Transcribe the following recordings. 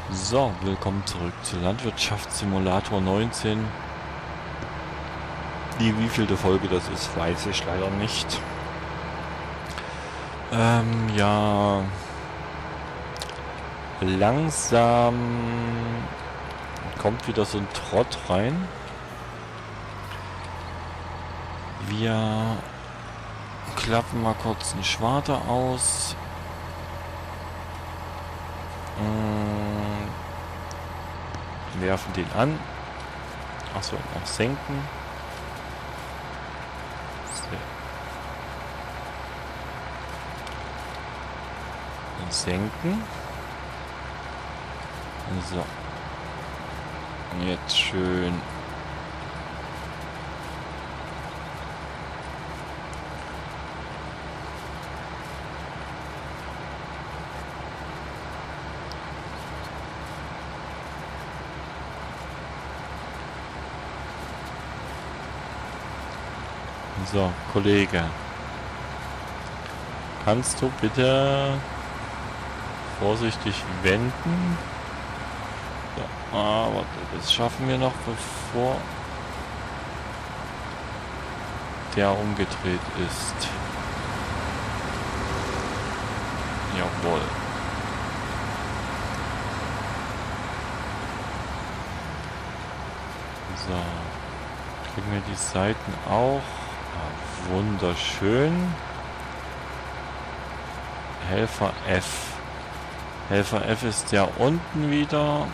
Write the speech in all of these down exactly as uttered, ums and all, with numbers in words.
So, willkommen zurück zu Landwirtschaftssimulator neunzehn. Die wievielte Folge das ist, weiß ich leider nicht. Ähm, ja. Langsam kommt wieder so ein Trott rein. Wir klappen mal kurz einen Schwarter aus. Werfen den an. Achso, noch senken. Senken. So. Jetzt schön. So, Kollege. Kannst du bitte vorsichtig wenden? So, aber das schaffen wir noch, bevor der umgedreht ist. Jawohl. So. Kriegen wir die Seiten auch. Ah, wunderschön. Helfer F. Helfer F ist ja unten wieder.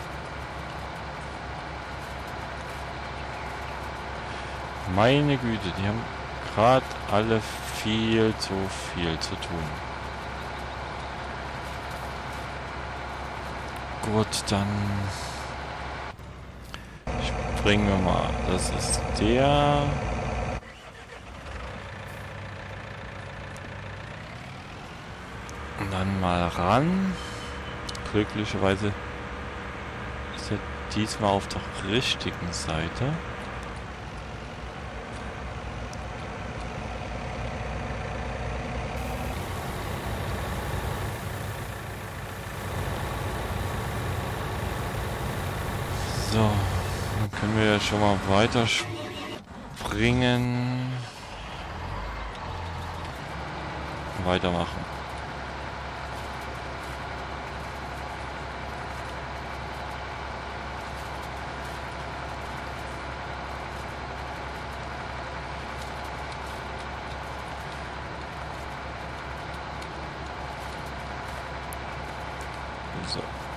Meine Güte, die haben gerade alle viel zu viel zu tun. Gut, dann springen wir mal. Das ist der. Und dann mal ran. Glücklicherweise ist er diesmal auf der richtigen Seite. So, dann können wir ja schon mal weiter springen. Weitermachen. So.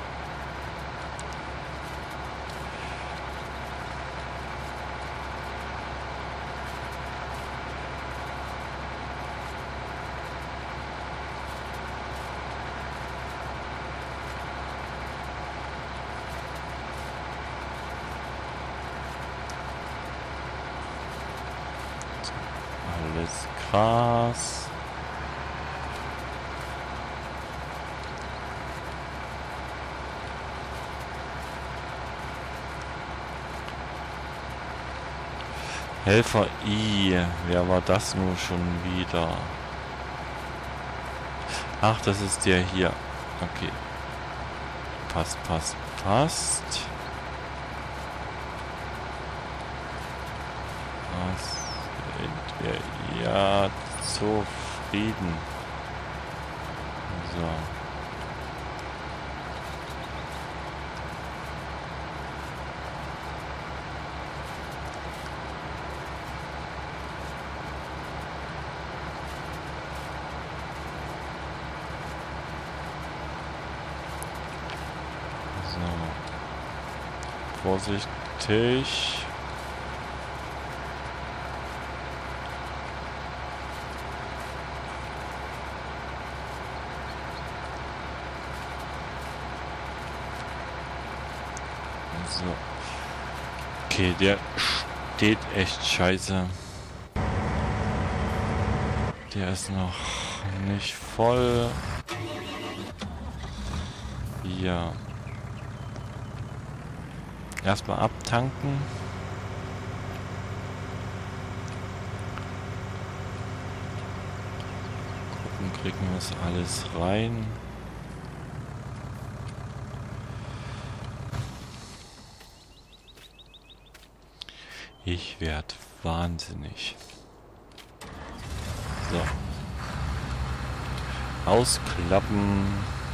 Alles Gras. Helfer I. Wer war das nun schon wieder? Ach, das ist der hier. Okay. Passt, passt, passt. Was sind wir ja zufrieden? So. Vorsichtig. So. Okay, der steht echt scheiße. Der ist noch nicht voll. Ja. Erstmal abtanken. Gucken, kriegen wir es alles rein. Ich werde wahnsinnig. So. Ausklappen.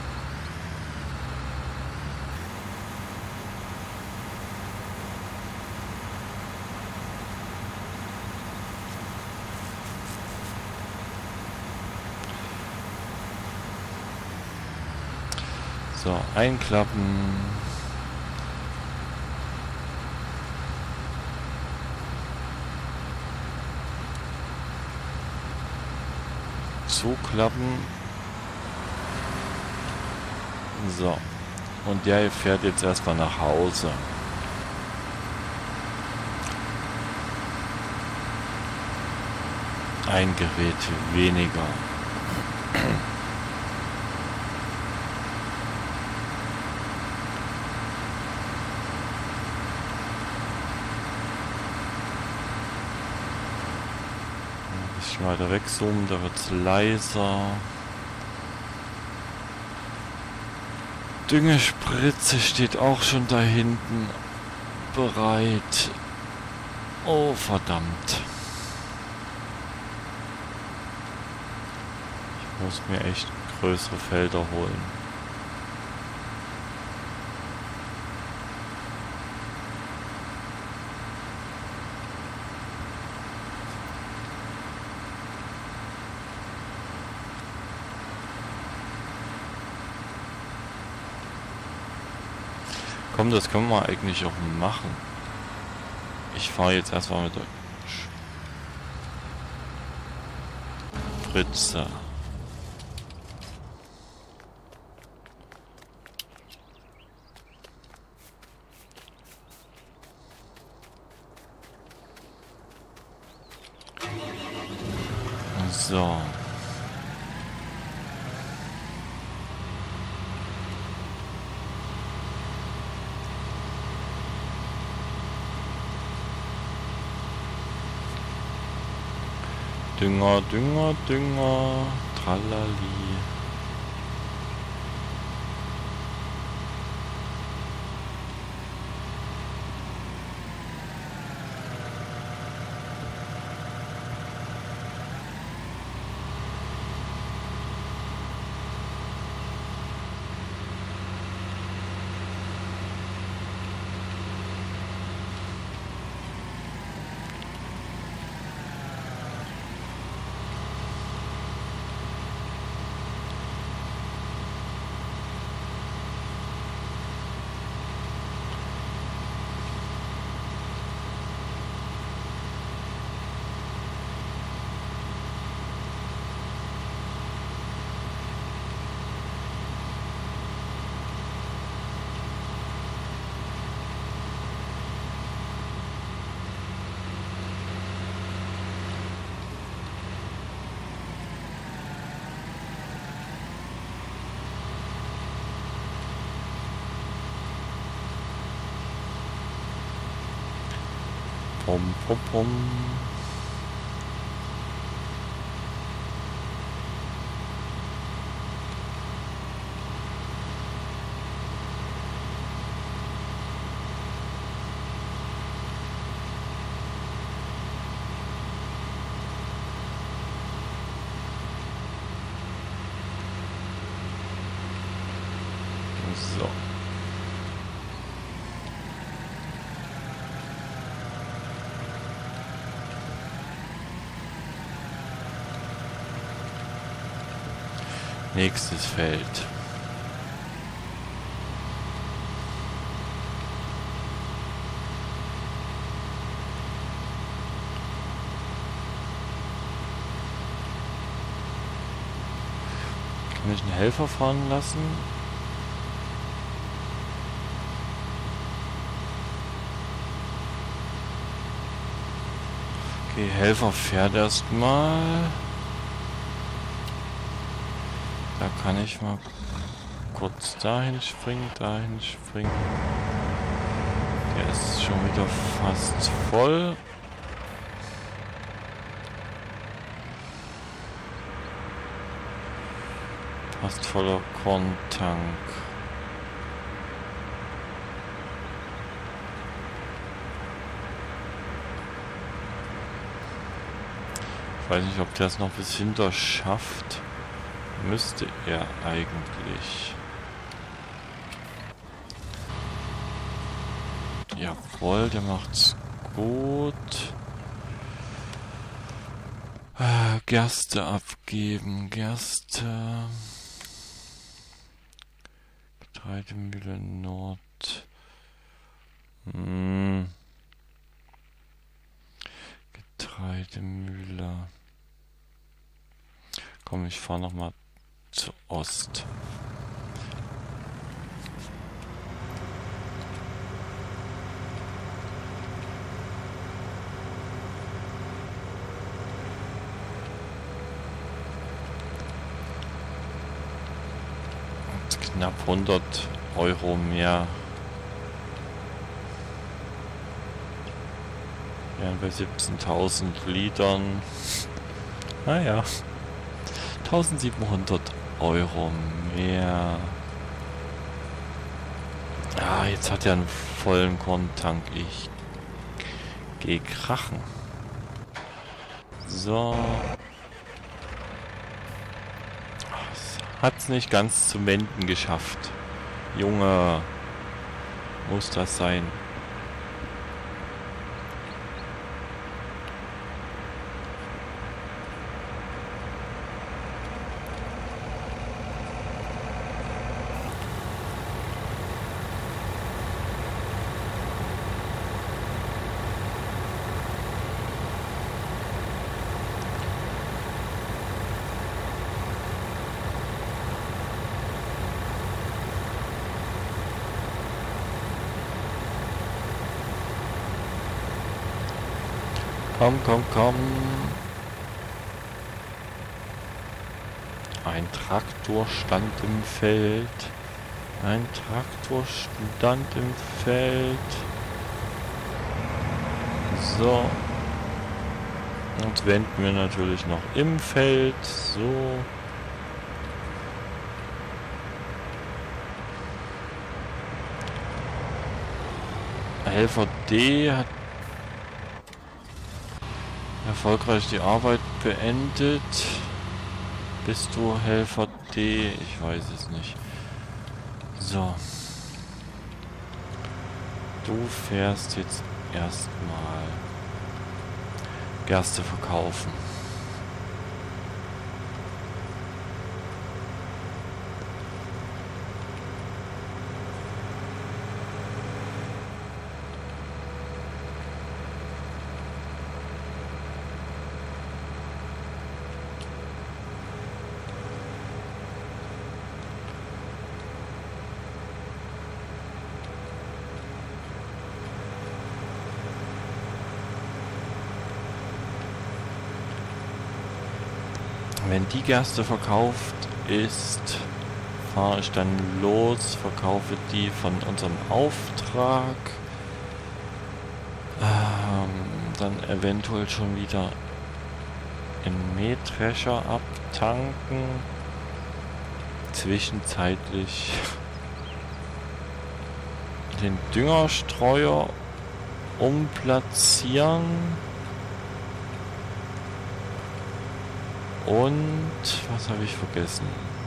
So, einklappen. Zuklappen. So. Und der fährt jetzt erstmal nach Hause. Ein Gerät weniger. Weiter wechseln, da wird es leiser. Düngespritze steht auch schon da hinten bereit. Oh, verdammt. Ich muss mir echt größere Felder holen. Komm, das können wir eigentlich auch machen. Ich fahre jetzt erstmal mit der Spritze. So. Dünger, Dünger, Dünger, tralali. Pom, pom, pom. So. Nächstes Feld. Kann ich einen Helfer fahren lassen? Okay, Helfer fährt erstmal. Da kann ich mal kurz dahin springen, dahin springen. Der ist schon wieder fast voll. Fast voller Korntank. weiß nicht, ob der es noch bis hinter schafft. Müsste er eigentlich. Jawohl, der macht's gut. Äh, Gerste abgeben. Gerste. Getreidemühle Nord. Hm. Getreidemühle. Komm, ich fahre nochmal zu Ost. Knapp hundert Euro mehr. Ja, bei siebzehntausend Litern. Naja. eintausendsiebenhundert Euro mehr. Ah, jetzt hat er einen vollen Korntank. Ich gehe krachen. So. Hat's nicht ganz zum Wenden geschafft. Junge, muss das sein? Komm, komm, komm. Ein Traktor stand im Feld. Ein Traktor stand im Feld. So. Und wenden wir natürlich noch im Feld. So. Helfer D hat erfolgreich die Arbeit beendet. Bist du Helfer D? Ich weiß es nicht. So. Du fährst jetzt erstmal Gerste verkaufen. Wenn die Gerste verkauft ist, fahre ich dann los, verkaufe die von unserem Auftrag. Ähm, dann eventuell schon wieder in Mähdrescher abtanken. Zwischenzeitlich den Düngerstreuer umplatzieren. Und was habe ich vergessen?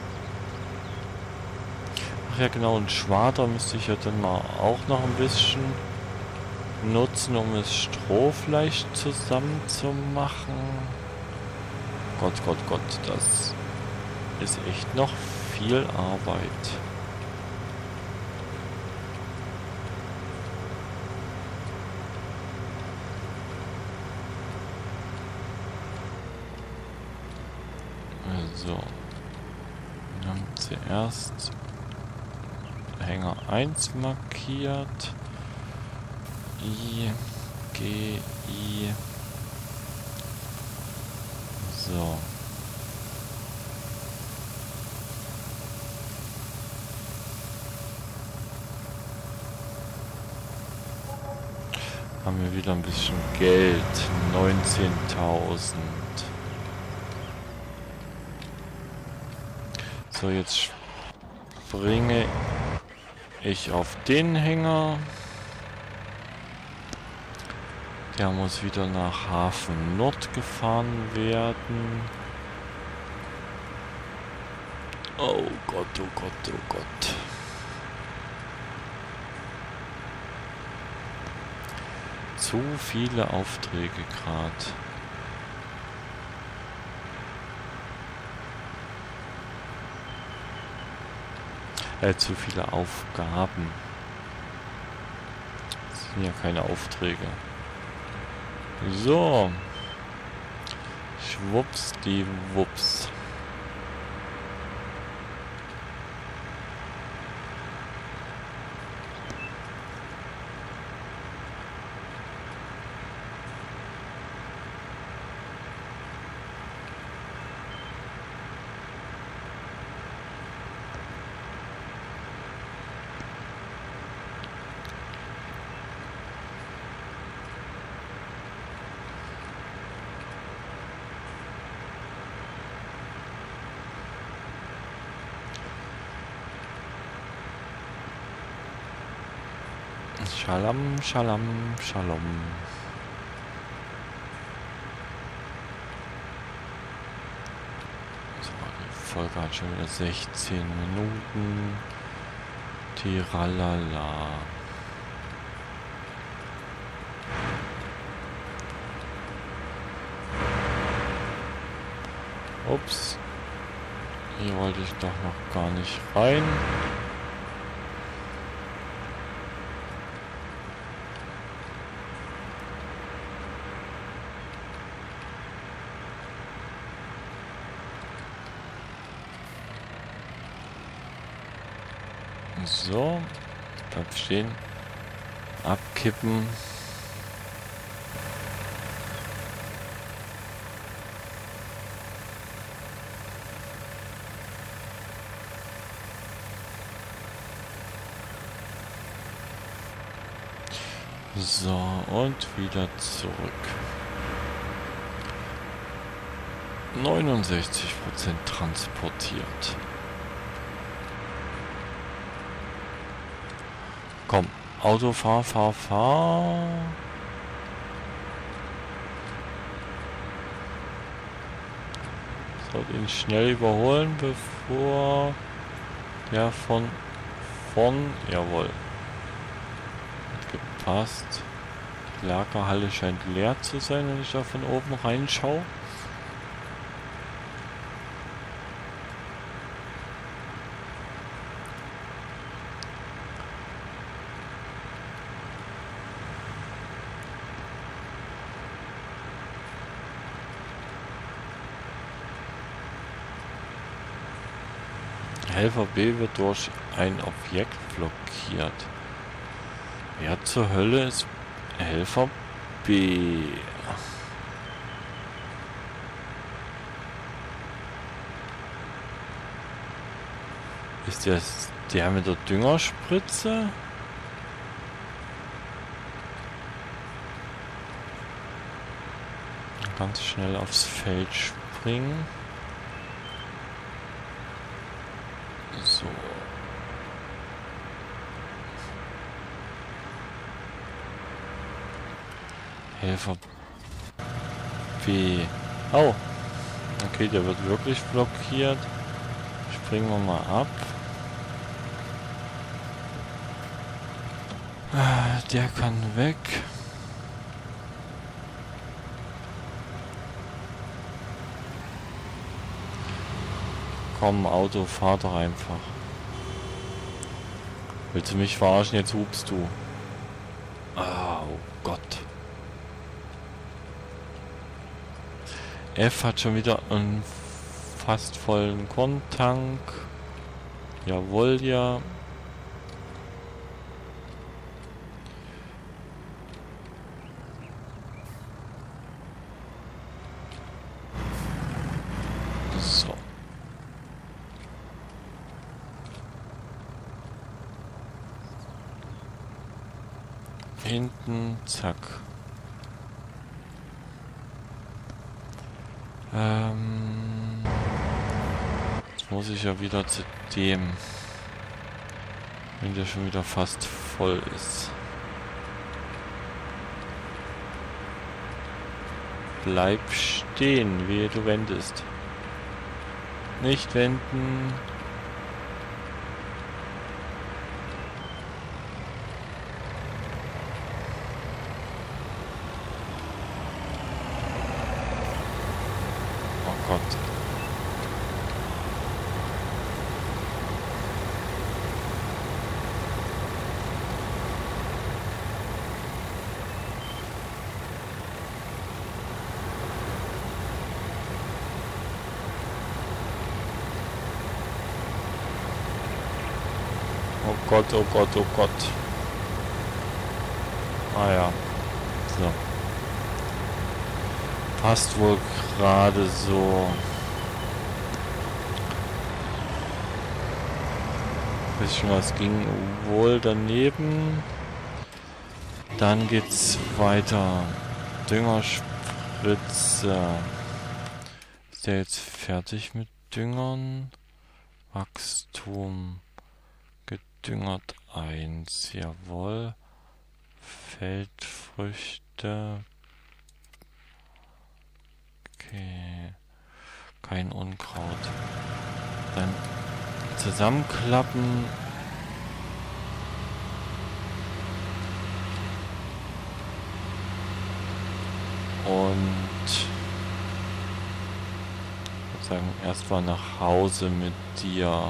Ach ja genau, ein Schwader müsste ich ja dann mal auch noch ein bisschen nutzen, um es Strohfleisch zusammen zu machen. Gott, Gott, Gott, das ist echt noch viel Arbeit. So, wir haben zuerst Hänger eins markiert. I, G, I. So. Haben wir wieder ein bisschen Geld. neunzehntausend. So, jetzt springe ich auf den Hänger. Der muss wieder nach Hafen Nord gefahren werden. Oh Gott, oh Gott, oh Gott. Zu viele Aufträge gerade. Äh, zu viele Aufgaben. Das sind ja keine Aufträge. So. Schwupps, die Wups. Schalam, Schalam, Shalom. So, die Folge hat schon wieder sechzehn Minuten. Tiralala. Ups. Hier wollte ich doch noch gar nicht rein. So, bleib stehen, abkippen. So, und wieder zurück. neunundsechzig Prozent transportiert. Komm, Auto, fahr, fahr, fahr. Sollte ihn schnell überholen, bevor der von vorn, jawohl, hat gepasst. Die Lagerhalle scheint leer zu sein, wenn ich da von oben reinschaue. Helfer B wird durch ein Objekt blockiert. Wer zur Hölle ist Helfer B? Ist der der mit der Düngerspritze? Ganz schnell aufs Feld springen. So. Helfer B. Oh. Okay, der wird wirklich blockiert. Springen wir mal ab. Der kann weg. Komm, Auto, fahr doch einfach. Willst du mich verarschen? Jetzt hupst du. Oh Gott. F hat schon wieder einen fast vollen Korntank. Jawohl, ja. So. Hinten, zack. Ähm, jetzt muss ich ja wieder zu dem, wenn der schon wieder fast voll ist. Bleib stehen, wehe du wendest. Nicht wenden. Oh Gott. Oh Gott, oh Gott, oh Gott. Ah ja. So. Passt wohl gerade so. Bisschen was ging wohl daneben. Dann geht's weiter. Düngerspritze. Ist der jetzt fertig mit Düngern? Wachstum. Gedüngert eins. Jawohl. Feldfrüchte. Okay. Kein Unkraut. Dann zusammenklappen. Und ich würde sagen, erstmal nach Hause mit dir.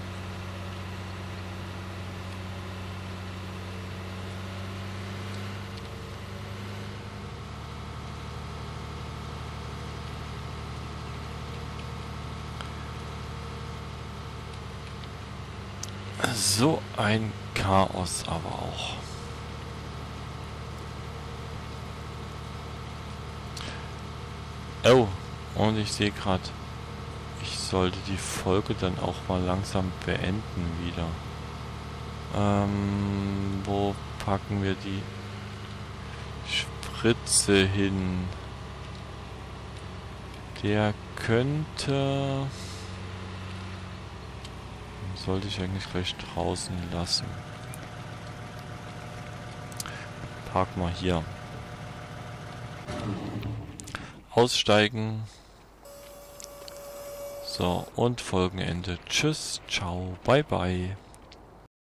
So ein Chaos aber auch. Oh, und ich sehe gerade, ich sollte die Folge dann auch mal langsam beenden wieder. Ähm, wo packen wir die Spritze hin? Der könnte... Sollte ich eigentlich gleich draußen lassen. Park mal hier. Aussteigen. So, und Folgenende. Tschüss, ciao, bye bye.